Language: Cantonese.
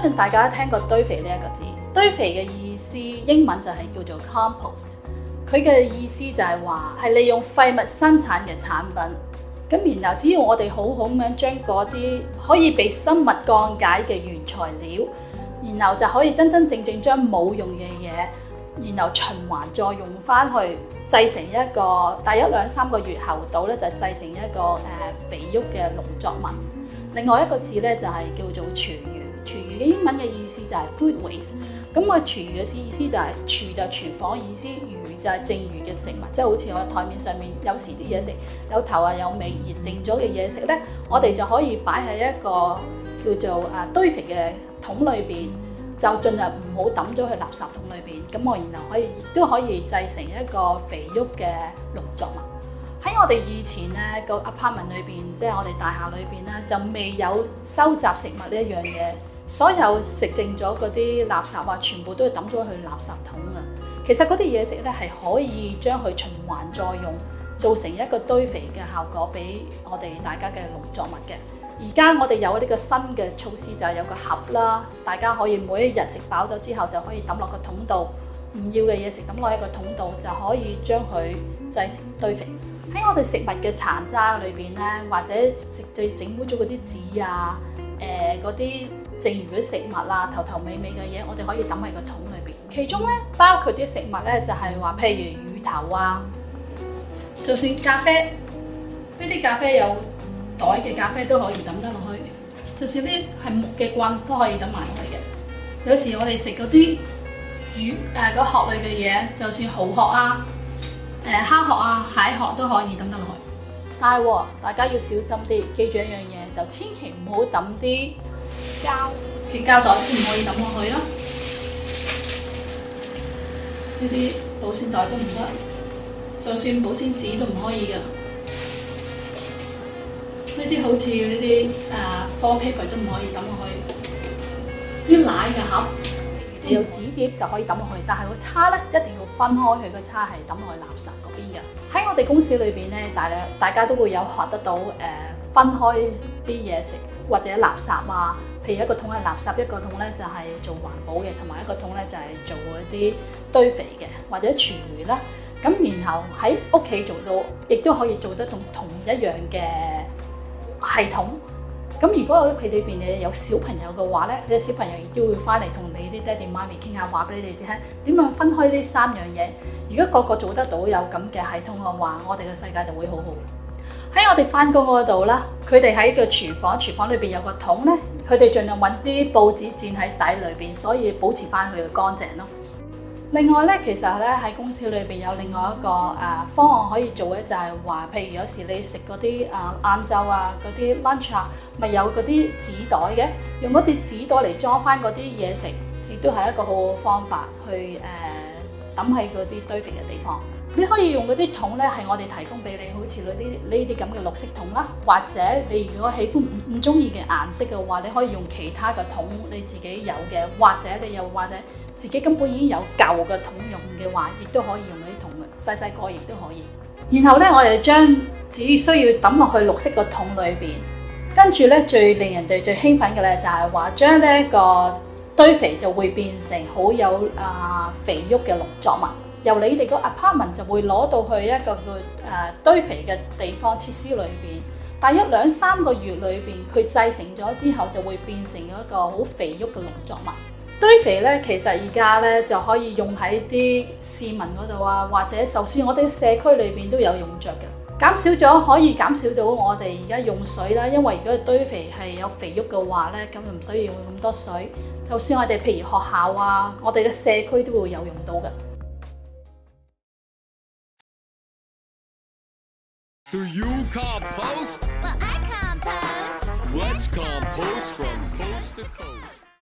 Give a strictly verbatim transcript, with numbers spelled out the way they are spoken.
信大家都聽過堆肥呢一個字，堆肥嘅意思英文就係叫做 compost， 佢嘅意思就係話係利用廢物生產嘅產品。咁然後只要我哋好好咁樣將嗰啲可以被生物降解嘅原材料，然後就可以真真正正將冇用嘅嘢，然後循環再用翻去製成一個，大約兩三個月後到咧就製成一個誒、呃、肥沃嘅農作物。另外一個字咧就係、是、叫做廚餘，廚餘嘅英文嘅意思就係 food waste。咁我廚餘嘅意思就係、是、廚就係廚房意思，餘就係剩餘嘅食物，即係好似我台面上面有時啲嘢食有頭啊有尾而剩咗嘅嘢食咧，我哋就可以擺喺一個叫做啊堆肥嘅桶裏邊，就盡量唔好抌咗去垃圾桶裏邊。咁我然後可以亦都可以製成一個肥沃嘅農作物。喺我哋以前咧個 apartment 裏邊，即係我哋大廈裏邊咧，就未有收集食物呢一樣嘢。所有食剩咗嗰啲垃圾啊，全部都係抌咗去垃圾桶啊。其實嗰啲嘢食咧係可以將佢循環再用，做成一個堆肥嘅效果俾我哋大家嘅農作物嘅。而家我哋有呢個新嘅措施，就係有個盒啦，大家可以每一日食飽咗之後就可以抌落個桶度，唔要嘅嘢食抌落喺個桶度，就可以將佢製成堆肥。喺我哋食物嘅殘渣裏邊咧，或者食對整污咗嗰啲紙啊，誒嗰啲剩餘嘅食物啊，頭頭尾尾嘅嘢，我哋可以抌喺個桶裏邊。其中咧包括啲食物咧，就係話譬如魚頭啊，就算咖啡呢啲咖啡有袋嘅咖啡都可以抌得落去，就算啲係木嘅棍都可以抌埋落去嘅。有時我哋食嗰啲魚誒個殼類嘅嘢，就算蠔殼啊、誒蝦殼啊、蟹殼都可以抌得落去。但係喎，大家要小心啲，記住一樣嘢，就千祈唔好抌啲膠嘅膠袋，都唔可以抌落去啦。呢啲保鮮袋都唔得，就算保鮮紙都唔可以㗎。呢啲好似呢啲誒 foil paper 都唔可以抌落去。啲奶嘅盒，你有紙碟就可以抌落去，但係個叉咧一定要分開，佢個叉係抌落去垃圾嗰邊嘅。喺我哋公司裏邊咧，大家大家都會有學得到誒、呃、分開啲嘢食或者垃圾啊。譬如一個桶係垃圾，一個桶咧就係做環保嘅，同埋一個桶咧就係做嗰啲堆肥嘅或者廚餘啦。咁然後喺屋企做到，亦都可以做得同同一樣嘅系統。咁如果佢裏邊你有小朋友嘅話咧，你嘅小朋友亦都會翻嚟同你啲爹哋媽咪傾下，話俾你哋聽點樣分開呢三樣嘢。如果個個做得到有咁嘅系統嘅話，我哋嘅世界就會好好。喺我哋翻工嗰度啦，佢哋喺個廚房，廚房裏邊有個桶咧，佢哋盡量揾啲報紙墊喺底裏邊，所以保持翻佢嘅乾淨咯。另外咧，其實咧喺公司裏邊有另外一個誒、呃、方案可以做咧，就係話，譬如有時你食嗰啲誒晏晝啊，嗰啲 lunch 啊，咪有嗰啲紙袋嘅，用嗰啲紙袋嚟裝翻嗰啲嘢食，亦都係一個好好方法去誒抌喺嗰啲堆肥嘅地方。你可以用嗰啲桶咧，係我哋提供俾你，好似呢啲呢啲咁嘅綠色桶啦，或者你如果喜歡唔唔中意嘅顏色嘅話，你可以用其他嘅桶你自己有嘅，或者你又或者自己根本已經有舊嘅桶用嘅話，亦都可以用嗰啲桶嘅，細細個亦都可以。然後咧，我哋將只需要抌落去綠色嘅桶裏邊，跟住咧最令人哋最興奮嘅咧就係話將呢個堆肥就會變成好有啊、呃、肥沃嘅農作物。由你哋個 apartment 就會攞到去一個個誒堆肥嘅地方設施裏邊，大約兩三個月裏邊，佢製成咗之後就會變成一個好肥沃嘅農作物。堆肥咧，其實而家咧就可以用喺啲市民嗰度啊，或者就算我哋社區裏邊都有用着嘅，減少咗可以減少到我哋而家用水啦。因為如果堆肥係有肥沃嘅話咧，咁就唔需要用咁多水。就算我哋譬如學校啊，我哋嘅社區都會有用到嘅。 Do you compost? Well, I compost. Let's compost from coast to coast.